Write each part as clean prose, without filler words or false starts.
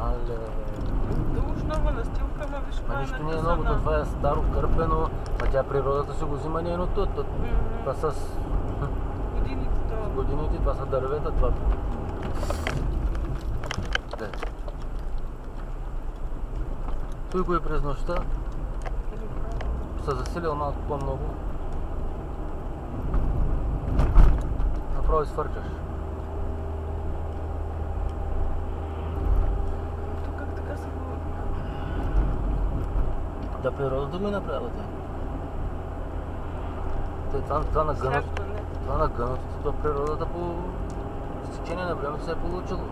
Основа настилка, ма виж Ма нищо не е много, това е старо кърпено, ма тя природата си го взима нейното. Това с годините, това са дървета, това. Той го е през нощта, се засилил малко по-много. Направо изфърчаш. Тук как така се го... Да, природата го е направила тя. Това на гъността, това природата по стечение на времето се е получило.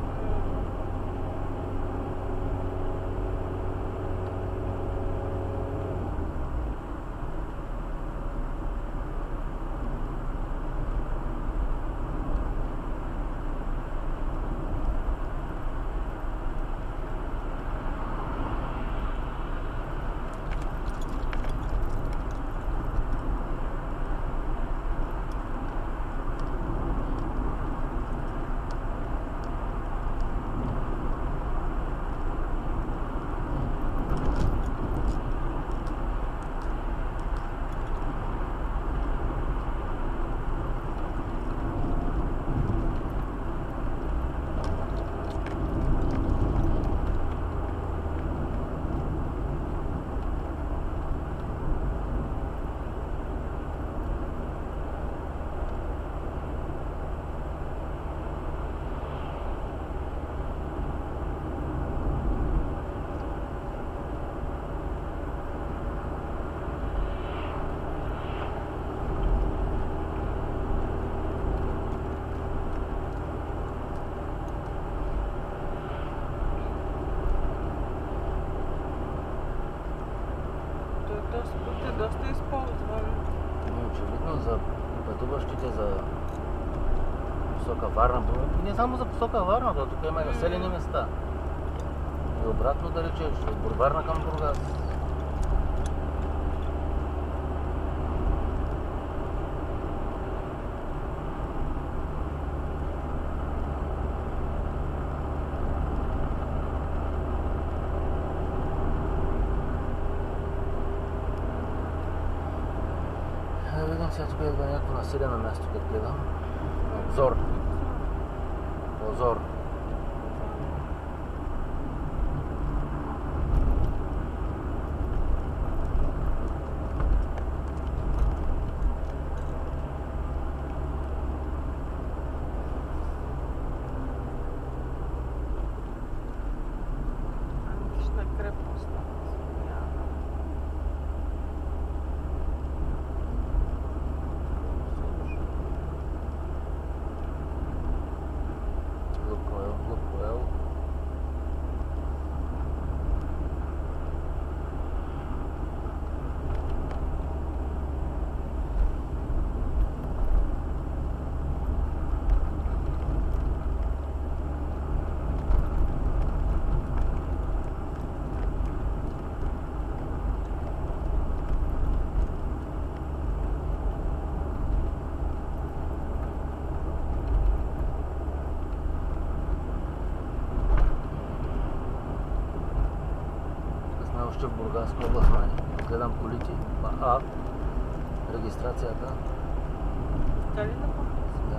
Доста използван. Очевидно за пътуващите за посока Варна, не само за посока Варна, тук има и населени места. И обратно да речеш, от Бурварна към Бургас. Видим сега тук идва някакво населено място, като гледам. Обзор. Озор. Антична крепост. Лукоел. Още в Бургаска област, гледам колите, регистрацията. Дали на Бургас? Да.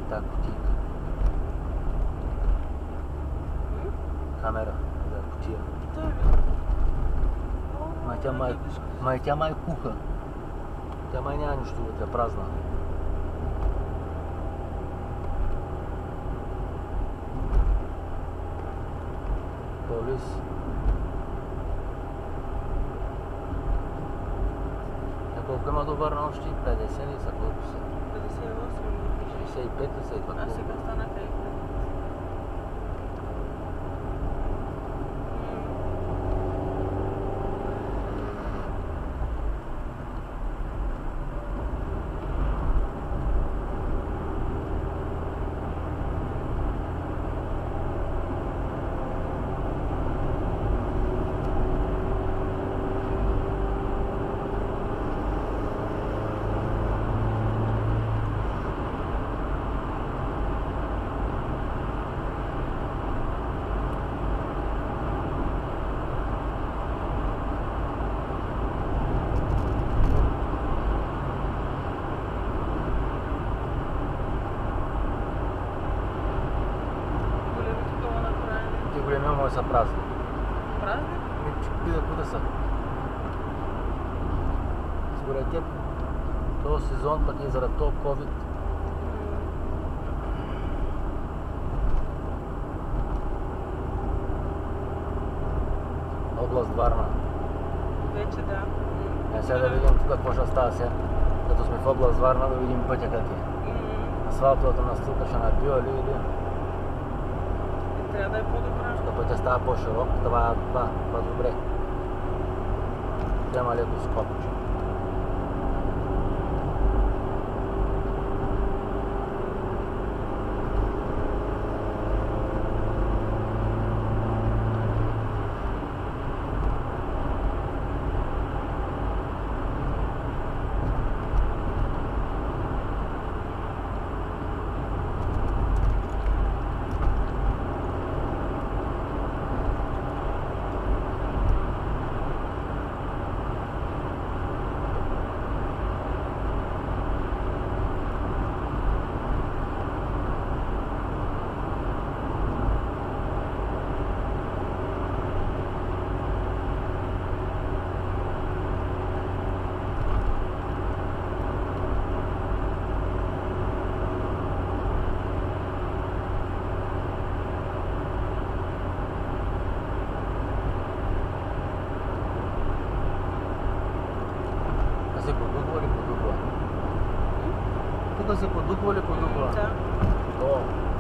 Та кутийка. Камера за кутия. Да, бе. Тя май куха. Тя май няма нищо вътре, празна. Полис. Колко има до Варна още? 50 ли са? Колко са? 58 ми пише. 65 са и това. А сега станаха и 5. Големия мой са празни. Празни? Видя куда са. Според теб, този сезон пък е заради този COVID. Област Варна. Вече да. Сега да видим тук какво ще става сега. Като сме в област Варна, да видим пътя как е. Асфалтовата настилка ще набива ли или... Трябва да е по-добра. Да пътя става по-широк, това добре. Няма леко скопче. Се подухва ли подухва? Тук се подухва ли подухва? Да. О!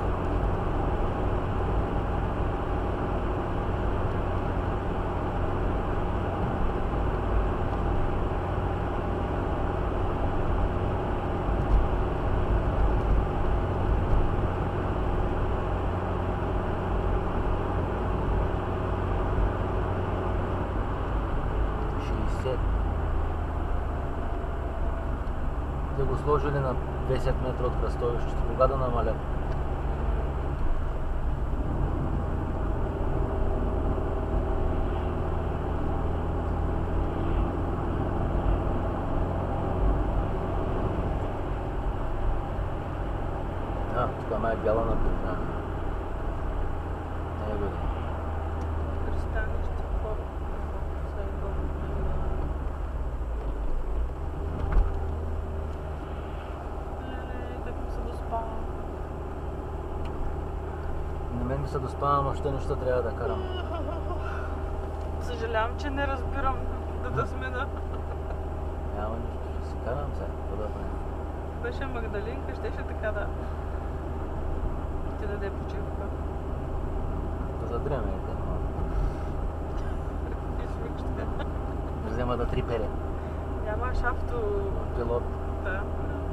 Те го сложили на 10 метра от кръстовището. Кога да намалят? Тук май е бяла напитна. Не е видно. Пристанище Порт. На мен ми се доспавам, още неща трябва да карам. Съжалявам, че не разбирам да смена. Няма нищо, ще си карам сега. Какво да правим? Беше Магдалинка, щеше така да ти даде почивка. Да задремете. Измикща. Взема да трипере. Нямаш автопилот. Пилот. Да.